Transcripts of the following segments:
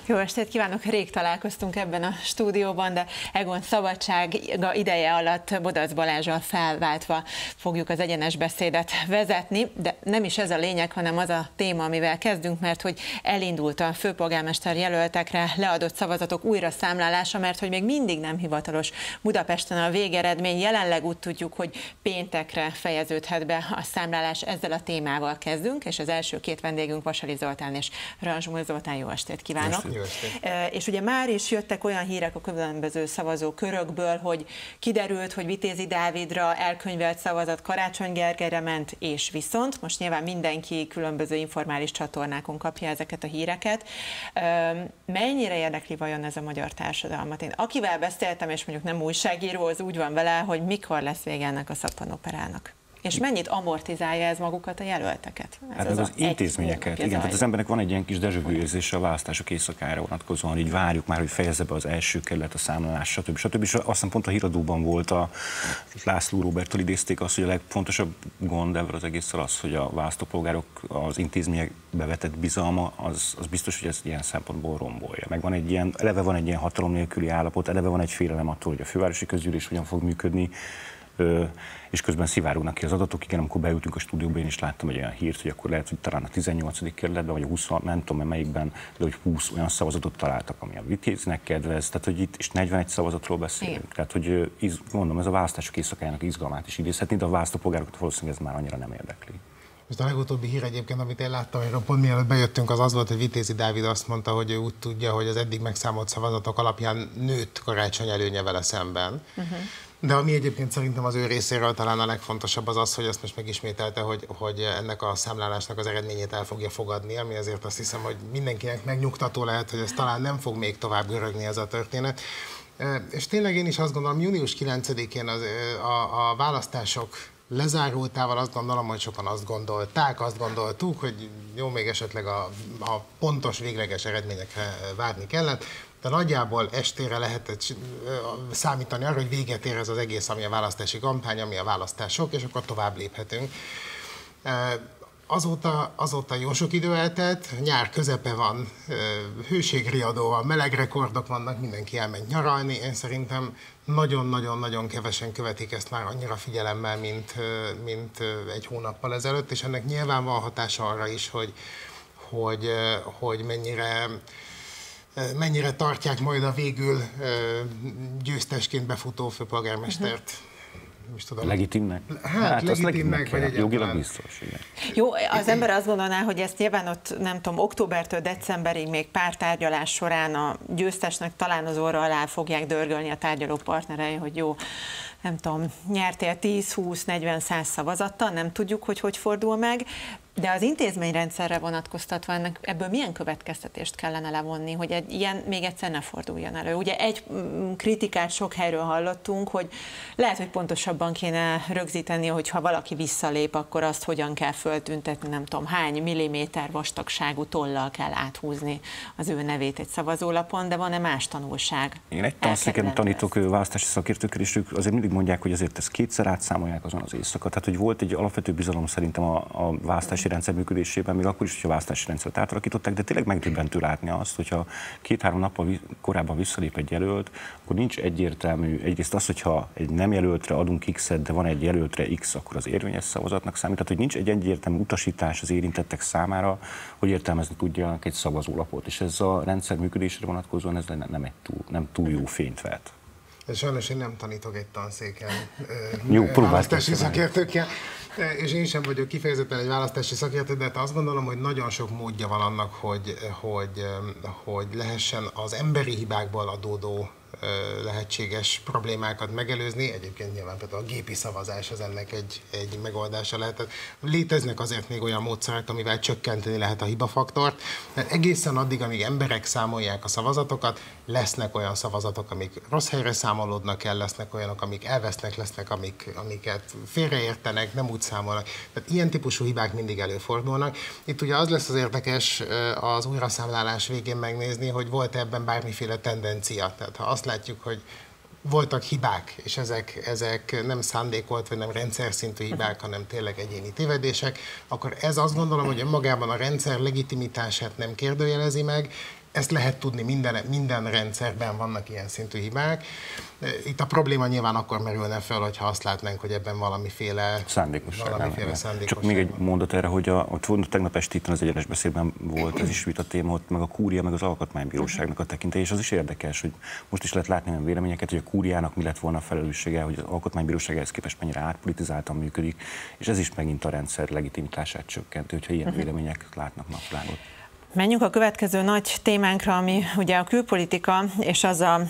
Jó estét kívánok! Rég találkoztunk ebben a stúdióban, de Egon szabadsága ideje alatt Bodac Balázsal felváltva fogjuk az egyenes beszédet vezetni, de nem is ez a lényeg, hanem az a téma, amivel kezdünk, mert hogy elindult a főpolgármester jelöltekre leadott szavazatok újra számlálása, mert hogy még mindig nem hivatalos Budapesten a végeredmény. Jelenleg úgy tudjuk, hogy péntekre fejeződhet be a számlálás. Ezzel a témával kezdünk, és az első két vendégünk Vasali Zoltán és Ranzsmúl Zoltán. Jó estét kívánok! És ugye már is jöttek olyan hírek a különböző szavazókörökből, hogy kiderült, hogy Vitézi Dávidra elkönyvelt szavazat Karácsony Gergelyre ment, és viszont most nyilván mindenki különböző informális csatornákon kapja ezeket a híreket. Mennyire érdekli vajon ez a magyar társadalmat? Én akivel beszéltem, és mondjuk nem újságíró, az úgy van vele, hogy mikor lesz vége ennek a szappanoperának. És mennyit amortizálja ez magukat a jelölteket? Hát ez az intézményeket, igen, tehát az embernek van egy ilyen kis déjà vu érzése a választások éjszakára vonatkozóan, így várjuk már, hogy fejezze be az első kerület a számlálás, stb. És azt hiszem pont a híradóban volt, a László Róberttől idézték azt, hogy a legfontosabb gond ebből az egésszel az, hogy a választópolgárok az intézményekbe vetett bizalma, az biztos, hogy ez ilyen szempontból rombolja. Meg van egy ilyen, eleve van egy ilyen hatalom nélküli állapot, eleve van egy félelem attól, hogy a fővárosi közgyűlés hogyan fog működni, és közben szivárognak ki az adatok. Igen, amikor beültünk a stúdióba, én is láttam egy olyan hírt, hogy akkor lehet, hogy talán a 18. kerületben, vagy a 20, nem tudom melyikben, de hogy 20 olyan szavazatot találtak, ami a Vitéznek kedvez, tehát hogy itt is 41 szavazatról beszélünk. Igen. Tehát, hogy mondom, ez a választások éjszakájának izgalmát is idézhetni, de a választópolgárokat valószínűleg ez már annyira nem érdekli. Most a legutóbbi hír egyébként, amit én láttam, hogy pont mielőtt bejöttünk, az volt, hogy Vitézi Dávid azt mondta, hogy ő úgy tudja, hogy az eddig megszámolt szavazatok alapján nőtt Karácsony előnye vele szemben. De ami egyébként szerintem az ő részéről talán a legfontosabb az az, hogy azt most megismételte, hogy ennek a számlálásnak az eredményét el fogja fogadni, ami azért azt hiszem, hogy mindenkinek megnyugtató lehet, hogy ez talán nem fog még tovább görögni ez a történet. És tényleg én is azt gondolom, június 9-én a választások lezárultával azt gondolom, hogy sokan azt gondoltuk, hogy jó, még esetleg a pontos, végleges eredményekre várni kellett, de nagyjából estére lehetett számítani arra, hogy véget ér ez az egész, ami a választási kampány, ami a választások, és akkor tovább léphetünk. Azóta jó sok idő eltelt, nyár közepe van, hőségriadó van, meleg rekordok vannak, mindenki elmegy nyaralni. Én szerintem nagyon-nagyon-nagyon kevesen követik ezt már annyira figyelemmel, mint egy hónappal ezelőtt, és ennek nyilván van hatása arra is, hogy mennyire tartják majd a végül győztesként befutó főpolgármestert. Legitimnek? Hát legitimnek, vagy egyáltalán. Jogilag biztos, igen. Jó, az ember azt gondolná, hogy ezt nyilván ott, nem tudom, októbertől decemberig még pár tárgyalás során a győztesnek talán az orra alá fogják dörgölni a tárgyaló partnerei, hogy jó, nem tudom, nyertél 10-20-40-100 szavazattal, nem tudjuk, hogy fordul meg, de az intézményrendszerre vonatkoztatva ebből milyen következtetést kellene levonni, hogy egy ilyen még egyszer ne forduljon elő? Ugye egy kritikát sok helyről hallottunk, hogy lehet, hogy pontosabban kéne rögzíteni, hogy ha valaki visszalép, akkor azt hogyan kell föltüntetni, nem tudom, hány milliméter vastagságú tollal kell áthúzni az ő nevét egy szavazólapon, de van-e más tanulság? Én egy tanszéken tanítok választási szakértőkkel, és ők azért mindig mondják, hogy azért ezt kétszer átszámolják azon az éjszaka. Tehát, hogy volt egy alapvető bizalom szerintem a választási rendszer működésében, még akkor is, hogyha a választási rendszert átalakították, de tényleg megdöbbentő látni azt, hogyha 2-3 nappal korábban visszalép egy jelölt, akkor nincs egyértelmű, egyrészt az, hogyha egy nem jelöltre adunk X-et, de van egy jelöltre X, akkor az érvényes szavazatnak számít, tehát hogy nincs egy egyértelmű utasítás az érintettek számára, hogy értelmezni tudjanak egy szavazólapot, és ez a rendszer működésre vonatkozóan ez nem túl jó fényt vet. Sajnos én nem tanítok egy tanszéken választási szakértőkkel, és én sem vagyok kifejezetten egy választási szakértő, de azt gondolom, hogy nagyon sok módja van annak, hogy lehessen az emberi hibákból adódó lehetséges problémákat megelőzni. Egyébként nyilván például a gépi szavazás az ennek egy megoldása lehet. Léteznek azért még olyan módszerek, amivel csökkenteni lehet a hibafaktort, mert egészen addig, amíg emberek számolják a szavazatokat, lesznek olyan szavazatok, amik rossz helyre számolódnak el, lesznek olyanok, amik elvesznek, lesznek, amiket félreértenek, nem úgy számolnak. Tehát ilyen típusú hibák mindig előfordulnak. Itt ugye az lesz az érdekes az újraszámlálás végén megnézni, hogy volt ebben bármiféle tendencia. Tehát ha azt látjuk, hogy voltak hibák, és ezek nem szándékolt, vagy nem rendszer szintű hibák, hanem tényleg egyéni tévedések, akkor ez azt gondolom, hogy önmagában a rendszer legitimitását nem kérdőjelezi meg, ezt lehet tudni, minden rendszerben vannak ilyen szintű hibák. Itt a probléma nyilván akkor merülne fel, hogyha azt látnánk, hogy ebben valamiféle szándékosság. Csak még egy mondat erre, hogy tegnap este itt az egyenes beszédben volt ez is vita téma, ott meg a kúria, meg az alkotmánybíróságnak a tekintély, és az is érdekes, hogy most is lehet látni olyan véleményeket, hogy a kúriának mi lett volna a felelőssége, hogy az alkotmánybíróság ehhez képest mennyire átpolitizáltan működik, és ez is megint a rendszer legitimitását csökkenti, hogyha ilyen vélemények látnak napvilágot. Menjünk a következő nagy témánkra, ami ugye a külpolitika, és az a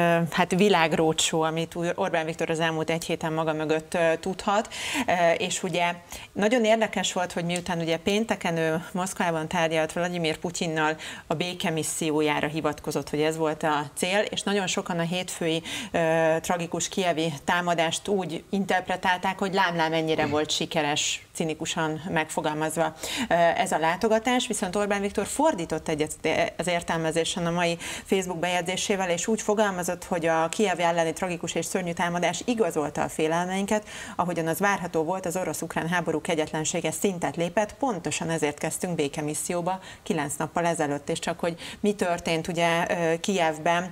világrócsó, amit Orbán Viktor az elmúlt egy héten maga mögött tudhat, és ugye nagyon érdekes volt, hogy miután ugye pénteken ő Moszkvában tárgyalt Vladimir Putyinnal, a békemissziójára hivatkozott, hogy ez volt a cél, és nagyon sokan a hétfői tragikus kijevi támadást úgy interpretálták, hogy lám ennyire volt sikeres, cinikusan megfogalmazva ez a látogatás, viszont Orbán Viktor fordított egyet az értelmezésen a mai Facebook bejegyzésével, és úgy fogalmazott, hogy a Kijev elleni tragikus és szörnyű támadás igazolta a félelmeinket, ahogyan az várható volt, az orosz-ukrán háború kegyetlensége szintet lépett, pontosan ezért kezdtünk békemisszióba 9 nappal ezelőtt, és csak hogy mi történt ugye Kijevben,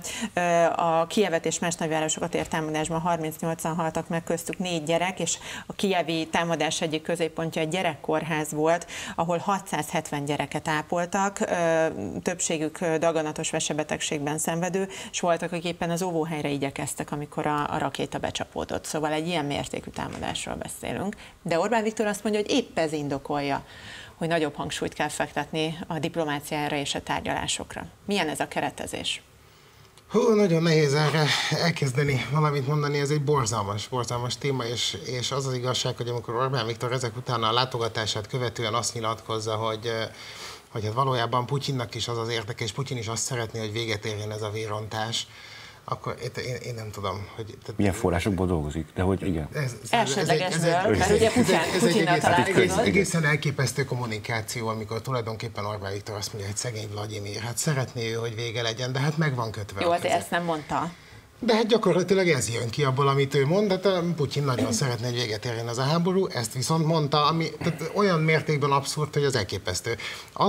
a Kijevet és más nagyvárosokat ért támadásban 38-an haltak meg, köztük 4 gyerek, és a kijevi támadás egyik középpontja egy gyerekkórház volt, ahol 670 gyereket ápoltak, többségük daganatos vesebetegségben szenvedő, és voltak, akik éppen az óvóhelyre igyekeztek, amikor a rakéta becsapódott. Szóval egy ilyen mértékű támadásról beszélünk. De Orbán Viktor azt mondja, hogy épp ez indokolja, hogy nagyobb hangsúlyt kell fektetni a diplomáciára és a tárgyalásokra. Milyen ez a keretezés? Nagyon nehéz erre elkezdeni valamit mondani, ez egy borzalmas téma, és az az igazság, hogy amikor Orbán Viktor ezek után a látogatását követően azt nyilatkozza, hogy hát valójában Putyinnak is az az érdeke, és Putyin is azt szeretné, hogy véget érjen ez a vérontás, akkor én nem tudom, hogy... Milyen forrásokból dolgozik, de hogy igen. Elsődlegesből, mert ugye Putyinnal találkozott. Egészen elképesztő kommunikáció, amikor tulajdonképpen Orbán Viktor azt mondja, hogy szegény Vladimir, hát szeretné ő, hogy vége legyen, de hát meg van kötve. Jó, azért ezt nem mondta. De hát gyakorlatilag ez jön ki abból, amit ő mond, hát Putyin nagyon szeretné, hogy véget érjen az a háború, ezt viszont mondta, ami tehát olyan mértékben abszurd, hogy az elképesztő.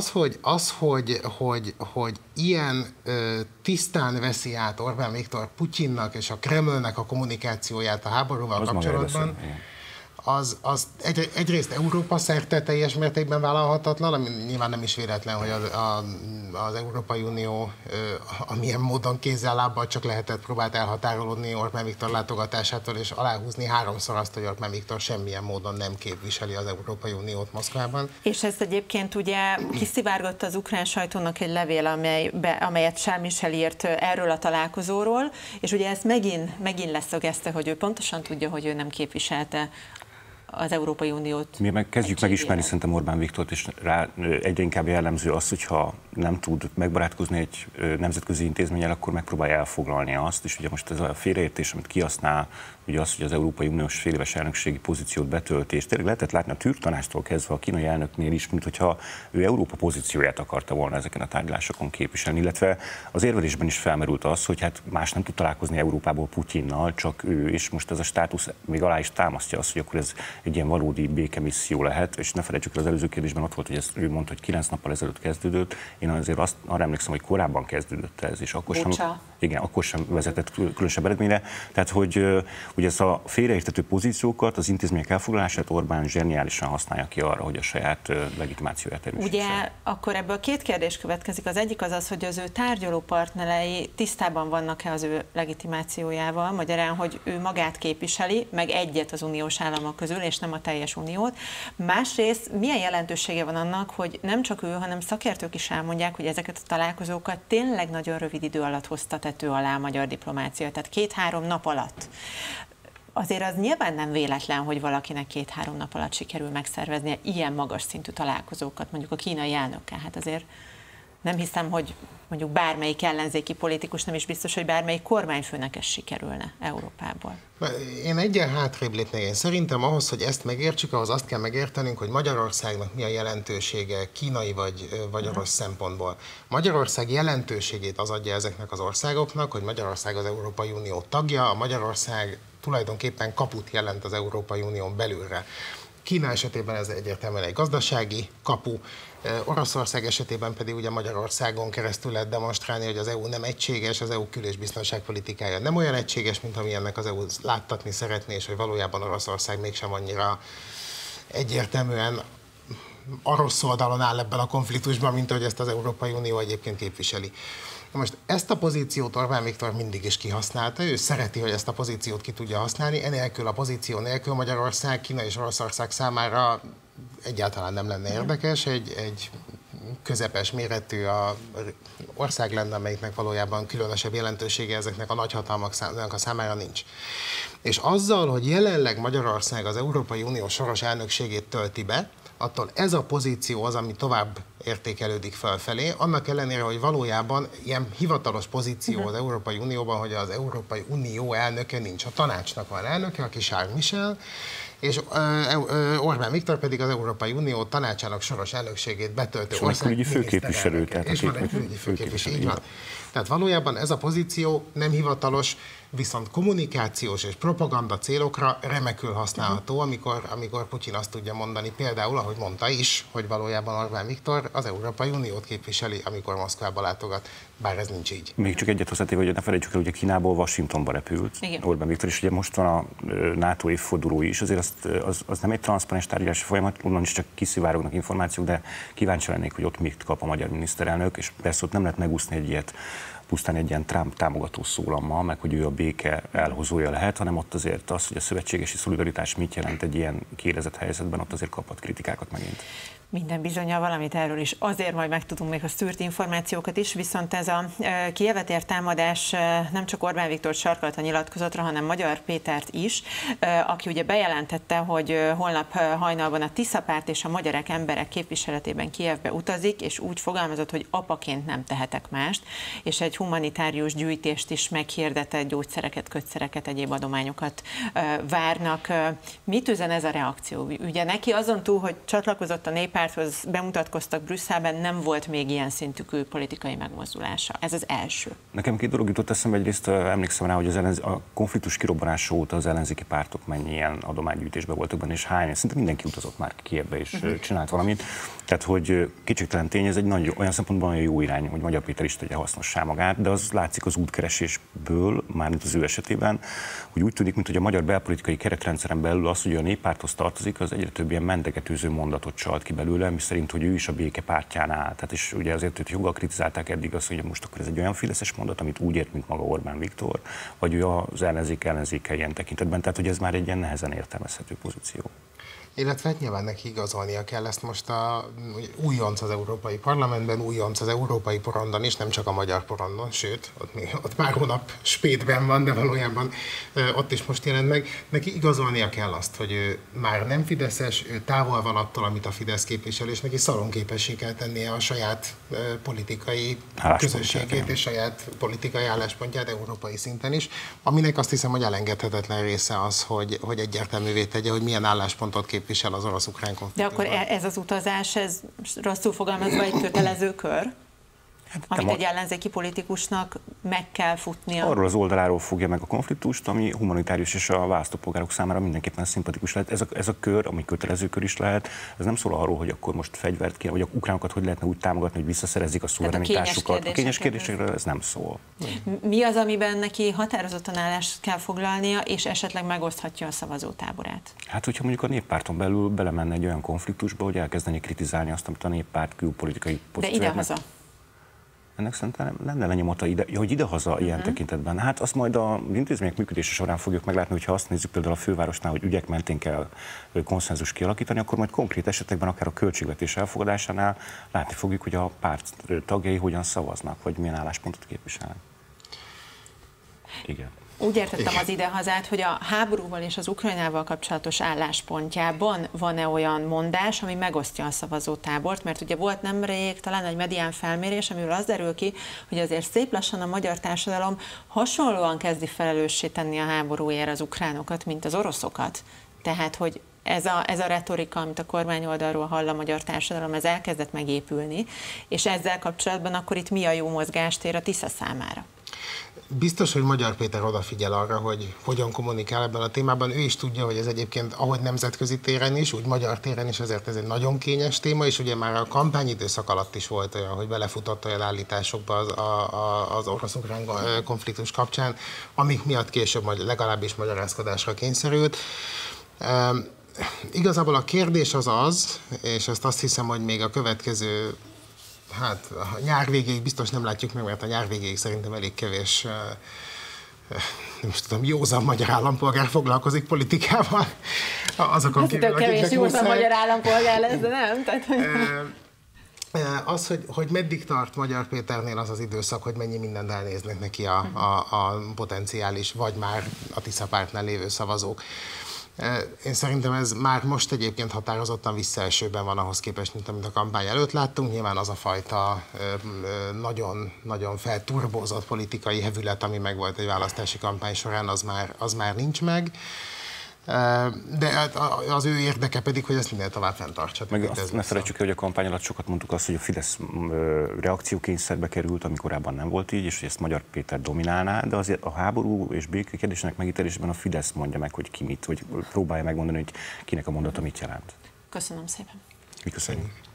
Hogy ilyen tisztán veszi át Orbán Viktor Putyinnak és a Kremlnek a kommunikációját a háborúval kapcsolatban, az egyrészt Európa szerte teljes mértékben vállalhatatlan, ami nyilván nem is véletlen, hogy az Európai Unió amilyen módon kézzel-lábbal csak lehetett próbált elhatárolódni Orbán Viktor látogatásától, és aláhúzni 3-szor azt, hogy Orbán Viktor semmilyen módon nem képviseli az Európai Uniót Moszkvában. És ezt egyébként ugye kiszivárgott az ukrán sajtónak egy levél, amelyet Charles Michel írt erről a találkozóról, és ugye ezt megint leszögezte, hogy ő pontosan tudja, hogy ő nem képviselte az Európai Uniót. Mi kezdjük megismerni szerintem Orbán Viktort, és rá egyre inkább jellemző az, hogyha nem tud megbarátkozni egy nemzetközi intézménnyel, akkor megpróbálja elfoglalni azt, és ugye most ez a félreértés, amit kihasznál, ugye az, hogy az Európai Uniós féléves elnökségi pozíciót betölti, és tényleg lehetett látni a türk tanácstól kezdve a kínai elnöknél is, mint hogyha ő Európa pozícióját akarta volna ezeken a tárgyalásokon képviselni, illetve az érvelésben is felmerült az, hogy hát más nem tud találkozni Európából Putyinnal, csak ő, és most ez a státusz még alá is támasztja azt, hogy akkor ez egy ilyen valódi békemisszió lehet, és ne felejtsük el, az előző kérdésben ott volt, hogy ezt ő mondta, hogy 9 nappal ezelőtt kezdődött. Én azért arra emlékszem, hogy korábban kezdődött ez, és akkor sem vezetett különösebb eredményre. Tehát, hogy ugye ez a félreértető pozíciókat, az intézmények elfoglalását Orbán zseniálisan használja ki arra, hogy a saját legitimációját erősítse. Ugye akkor ebből 2 kérdés következik. Az egyik az, hogy az ő tárgyalópartnerei tisztában vannak-e az ő legitimációjával, magyarán, hogy ő magát képviseli, meg egyet az uniós államok közül, és nem a teljes uniót. Másrészt milyen jelentősége van annak, hogy nem csak ő, hanem szakértők is elmondják, hogy ezeket a találkozókat tényleg nagyon rövid idő alatt hozta tető alá a magyar diplomácia, tehát 2-3 nap alatt. Azért az nyilván nem véletlen, hogy valakinek 2-3 nap alatt sikerül megszerveznie ilyen magas szintű találkozókat, mondjuk a kínai elnökkel. Hát azért nem hiszem, hogy mondjuk bármelyik ellenzéki politikus, nem is biztos, hogy bármelyik kormányfőnek ez sikerülne Európából. Én egyen hátrébb lépnék. Én szerintem ahhoz, hogy ezt megértsük, ahhoz azt kell megértenünk, hogy Magyarországnak mi a jelentősége kínai vagy orosz szempontból. Magyarország jelentőségét az adja ezeknek az országoknak, hogy Magyarország az Európai Unió tagja, a Magyarország tulajdonképpen kaput jelent az Európai Unión belülre. Kína esetében ez egyértelműen egy gazdasági kapu, Oroszország esetében pedig ugye Magyarországon keresztül lehet demonstrálni, hogy az EU nem egységes, az EU kül- és biztonságpolitikája nem olyan egységes, mint amilyennek az EU láttatni szeretné, és hogy valójában Oroszország mégsem annyira egyértelműen a rossz oldalon áll ebben a konfliktusban, mint ahogy ezt az Európai Unió egyébként képviseli. Na most ezt a pozíciót Orbán Viktor mindig is kihasználta, ő szereti, hogy ezt a pozíciót ki tudja használni, enélkül a pozíció nélkül Magyarország, Kína és Oroszország számára egyáltalán nem lenne érdekes, egy közepes méretű ország lenne, amelyiknek valójában különösebb jelentősége ezeknek a nagyhatalmaknak a számára nincs. És azzal, hogy jelenleg Magyarország az Európai Unió soros elnökségét tölti be, attól ez a pozíció az, ami tovább értékelődik felfelé, annak ellenére, hogy valójában ilyen hivatalos pozíció az Európai Unióban, hogy az Európai Unió elnöke nincs. A tanácsnak van elnöke, aki Charles Michel, és Orbán Viktor pedig az Európai Unió tanácsának soros elnökségét betöltő ország főképviselő. És van egy külügyi főképviselő, így van. Tehát valójában ez a pozíció nem hivatalos, viszont kommunikációs és propaganda célokra remekül használható, amikor Putyin azt tudja mondani, például, ahogy mondta is, hogy valójában Orbán Viktor az Európai Uniót képviseli, amikor Moszkvába látogat, bár ez nincs így. Még csak egyet hozzátéve, hogy ne felejtsük el, hogy Kínából Washingtonba repült Orbán Viktor, és ugye most van a NATO évforduló is, azért az nem egy transzparens tárgyalási folyamat, onnan is csak kiszivárognak információk, de kíváncsi lennék, hogy ott mit kap a magyar miniszterelnök, és persze ott nem lehet megúszni egy ilyet, pusztán egy ilyen Trump támogató szólammal, meg hogy ő a béke elhozója lehet, hanem ott azért az, hogy a szövetségesi szolidaritás mit jelent egy ilyen kiélezett helyzetben, ott azért kaphat kritikákat megint. Minden bizonnyal valamit erről is. Azért majd megtudunk még a szűrt információkat is, viszont ez a Kijevet ért támadás nem csak Orbán Viktor sarkalt a nyilatkozatra, hanem Magyar Pétert is, aki ugye bejelentette, hogy holnap hajnalban a Tisza Párt és a magyarek emberek képviseletében Kijevbe utazik, és úgy fogalmazott, hogy apaként nem tehetek mást, és egy humanitárius gyűjtést is meghirdetett, gyógyszereket, kötszereket, egyéb adományokat várnak. Mit üzen ez a reakció? Ugye neki azon túl, hogy csatlakozott a Néppárthoz, bemutatkoztak Brüsszelben, nem volt még ilyen szintű külpolitikai megmozdulása. Ez az első. Nekem két dolog jutott eszembe, egyrészt emlékszem rá, hogy a konfliktus kirobbanása óta az ellenzéki pártok mennyi ilyen adománygyűjtésben voltak benne, és hány, szinte mindenki utazott már Kijevbe és csinált valamit. Tehát, hogy kétségtelen tény, ez egy nagy, olyan szempontból nagyon jó irány, hogy Magyar Péter is tegye hasznossá magát, de az látszik az útkeresésből, mármint az ő esetében, hogy úgy tűnik, mint hogy a magyar belpolitikai keretrendszeren belül az, hogy a Néppárthoz tartozik, az egyre több ilyen mentegetőző mondatot csalt ki belőle, miszerint, hogy ő is a béke pártján áll. Tehát és ugye azért őt joggal kritizálták eddig azt, hogy most akkor ez egy olyan fideszes mondat, amit úgy ért, mint maga Orbán Viktor, vagy ő az ellenzéke ilyen tekintetben, tehát hogy ez már egy ilyen nehezen értelmezhető pozíció. Illetve nyilván neki igazolnia kell ezt most újonc az Európai Parlamentben, újonc az európai porondon is, nem csak a magyar porondon, sőt, ott már hónap spétben van, de valójában ott is most jelent meg. Neki igazolnia kell azt, hogy ő már nem fideszes, ő távol van attól, amit a Fidesz képvisel, és neki szalonképessé kell tennie a saját politikai közösségét és saját politikai álláspontját európai szinten is, aminek azt hiszem, hogy elengedhetetlen része az, hogy egyértelművé tegye, hogy milyen álláspontot képvisel az orosz-ukrán konfliktusban. De akkor ez az utazás, ez rosszul fogalmazva egy kötelező kör? Amit egy ellenzéki politikusnak meg kell futnia. Arról az oldaláról fogja meg a konfliktust, ami humanitárius és a választópolgárok számára mindenképpen szimpatikus lehet. Ez a kör, ami kötelező kör is lehet, ez nem szól arról, hogy akkor most fegyvert kéne, vagy a ukránokat hogy lehetne úgy támogatni, hogy visszaszerezzék a szuverenitásukat. A kényes kérdésekről ez nem szól. Mi az, amiben neki határozottan állást kell foglalnia, és esetleg megoszthatja a szavazótáborát? Hát, hogyha mondjuk a Néppárton belül belemenne egy olyan konfliktusba, hogy elkezdeni kritizálni azt, amit a Néppárt külpolitikai pozícióját. De idehaza. Ennek szerintem lenne lenyomata, hogy idehaza ilyen tekintetben. Hát azt majd az intézmények működése során fogjuk meglátni, hogyha azt nézzük például a fővárosnál, hogy ügyek mentén kell konszenzus kialakítani, akkor majd konkrét esetekben, akár a költségvetés elfogadásánál látni fogjuk, hogy a párt tagjai hogyan szavaznak, vagy milyen álláspontot képviselnek. Igen. Úgy értettem az idehazát, hogy a háborúval és az Ukrajnával kapcsolatos álláspontjában van-e olyan mondás, ami megosztja a szavazótábort, mert ugye volt nemrég talán egy medián felmérés, amiről az derül ki, hogy azért szép lassan a magyar társadalom hasonlóan kezdi felelőssé tenni a háborúért az ukránokat, mint az oroszokat. Tehát, hogy ez a retorika, amit a kormány oldalról hall a magyar társadalom, ez elkezdett megépülni, és ezzel kapcsolatban akkor itt mi a jó mozgástér a Tisza számára? Biztos, hogy Magyar Péter odafigyel arra, hogy hogyan kommunikál ebben a témában. Ő is tudja, hogy ez egyébként, ahogy nemzetközi téren is, úgy magyar téren is, ezért ez egy nagyon kényes téma, és ugye már a kampányidőszak alatt is volt olyan, hogy belefutott olyan állításokba az orosz-ukrán konfliktus kapcsán, amik miatt később legalábbis magyarázkodásra kényszerült. Igazából a kérdés az, és ezt azt hiszem, hogy még a következő, hát a nyár végéig biztos nem látjuk meg, mert a nyár végéig szerintem elég kevés, nem is tudom, józan magyar állampolgár foglalkozik politikával. Azokon hát kívül, kevés józan magyar állampolgár lesz, de nem? Az, hogy meddig tart Magyar Péternél az az időszak, hogy mennyi mindent elnéznek neki a potenciális, vagy már a Tisza pártnál lévő szavazók. Én szerintem ez már most egyébként határozottan visszaesőben van ahhoz képest, mint amit a kampány előtt láttunk. Nyilván az a fajta nagyon felturbózott politikai hevület, ami megvolt egy választási kampány során, az már nincs meg. De az ő érdeke pedig, hogy ezt minél tovább fenntartsa. Meg azt ne felejtsük el, hogy a kampány alatt sokat mondtuk azt, hogy a Fidesz reakciókényszerbe került, ami korábban nem volt így, és hogy ezt Magyar Péter dominálná, de azért a háború és béke kérdésének megítélésében a Fidesz mondja meg, hogy ki mit, vagy próbálja megmondani, hogy kinek a mondata mit jelent. Köszönöm szépen. Mi köszönjük.